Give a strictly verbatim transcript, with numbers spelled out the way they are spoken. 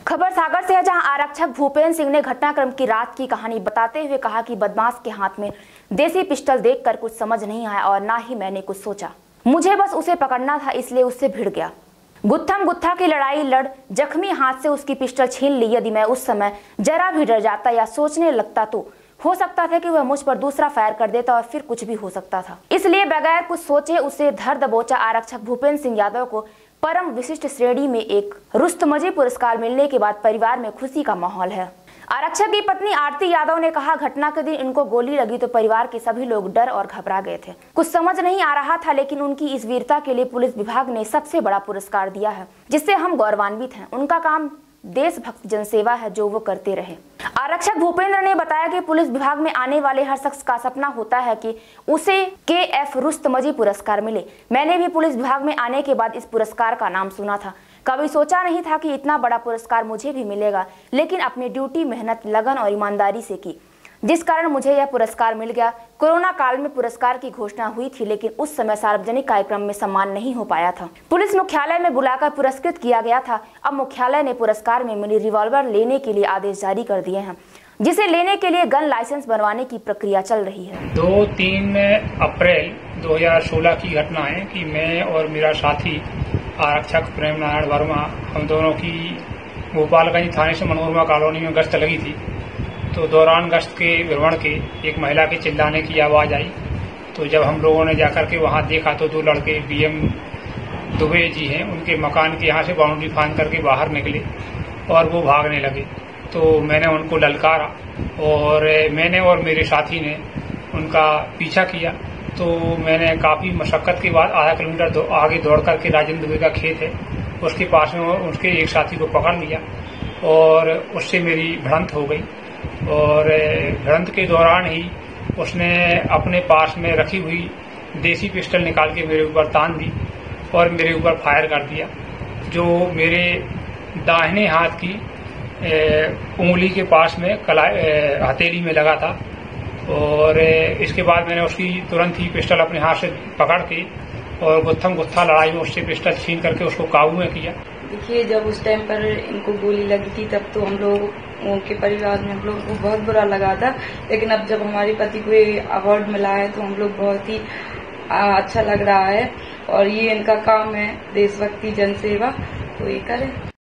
खबर सागर से है, जहां आरक्षक भूपेंद्र सिंह ने घटनाक्रम की रात की कहानी बताते हुए कहा कि बदमाश के हाथ में देसी पिस्टल देखकर कुछ समझ नहीं आया और ना ही मैंने कुछ सोचा। मुझे बस उसे पकड़ना था, इसलिए उससे भिड़ गया। गुत्थम गुत्था की लड़ाई लड़ जख्मी हाथ से उसकी पिस्टल छीन ली। यदि मैं उस समय जरा भी डर जाता या सोचने लगता तो हो सकता था कि वह मुझ पर दूसरा फायर कर देता और फिर कुछ भी हो सकता था। इसलिए बगैर कुछ सोचे उसे धर दबोचा। आरक्षक भूपेंद्र सिंह यादव को परम विशिष्ट श्रेणी में एक रुस्तमजी पुरस्कार मिलने के बाद परिवार में खुशी का माहौल है। आरक्षक की पत्नी आरती यादव ने कहा, घटना के दिन इनको गोली लगी तो परिवार के सभी लोग डर और घबरा गए थे। कुछ समझ नहीं आ रहा था, लेकिन उनकी इस वीरता के लिए पुलिस विभाग ने सबसे बड़ा पुरस्कार दिया है, जिससे हम गौरवान्वित हैं। उनका काम देशभक्त जनसेवा है, जो वो करते रहे। आरक्षक भूपेंद्र ने बताया कि पुलिस विभाग में आने वाले हर शख्स का सपना होता है कि उसे के एफ रुस्तमजी पुरस्कार मिले। मैंने भी पुलिस विभाग में आने के बाद इस पुरस्कार का नाम सुना था। कभी सोचा नहीं था कि इतना बड़ा पुरस्कार मुझे भी मिलेगा, लेकिन अपनी ड्यूटी, मेहनत, लगन और ईमानदारी से की, जिस कारण मुझे यह पुरस्कार मिल गया। कोरोना काल में पुरस्कार की घोषणा हुई थी, लेकिन उस समय सार्वजनिक कार्यक्रम में सम्मान नहीं हो पाया था। पुलिस मुख्यालय में बुलाकर पुरस्कृत किया गया था। अब मुख्यालय ने पुरस्कार में मिली रिवॉल्वर लेने के लिए आदेश जारी कर दिए हैं, जिसे लेने के लिए गन लाइसेंस बनवाने की प्रक्रिया चल रही है। दो तीन अप्रैल दो हजार सोलह की घटना है कि मैं और मेरा साथी आरक्षक प्रेम नारायण वर्मा, हम दोनों की गोपालगंज थाने से मनोरमा कॉलोनी में गश्त लगी थी। तो दौरान गश्त के भ्रमण के एक महिला के चिल्लाने की आवाज आई। तो जब हम लोगों ने जाकर के वहां देखा तो दो लड़के बी एम दुबे जी हैं, उनके मकान के यहाँ से बाउंड्री फांद करके बाहर निकले और वो भागने लगे। तो मैंने उनको ललकारा और मैंने और मेरे साथी ने उनका पीछा किया। तो मैंने काफी मशक्कत के बाद आधा किलोमीटर दो, आगे दौड़ करके राजेंद्र दुबे का खेत है, उसके पास में उसके एक साथी को पकड़ लिया और उससे मेरी भिड़ंत हो गई। और भिड़ंत के दौरान ही उसने अपने पास में रखी हुई देसी पिस्टल निकाल के मेरे ऊपर तान दी और मेरे ऊपर फायर कर दिया, जो मेरे दाहिने हाथ की उंगली के पास में कला हथेली में लगा था। और इसके बाद मैंने उसकी तुरंत ही पिस्टल अपने हाथ से पकड़ के और गुत्थम गुत्था लड़ाई में उससे पिस्टल छीन करके उसको काबू में किया। देखिए, जब उस टाइम पर इनको गोली लगी थी तब तो हम लोगों के परिवार में हम लोगों को बहुत बुरा लगा था, लेकिन अब जब हमारे पति को ये अवार्ड मिला है तो हम लोग बहुत ही अच्छा लग रहा है। और ये इनका काम है देशभक्ति जनसेवा, तो ये करें।